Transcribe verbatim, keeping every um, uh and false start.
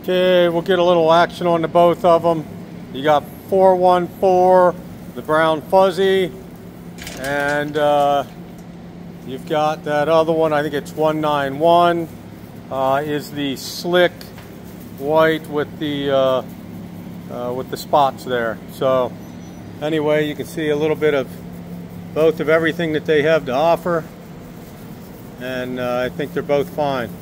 Okay, we'll get a little action on the both of them. You got four one four, the brown fuzzy, and uh, you've got that other one, I think it's one nine one, uh, is the slick white with the uh, uh, with the spots there. So anyway, you can see a little bit of both of everything that they have to offer, and uh, I think they're both fine.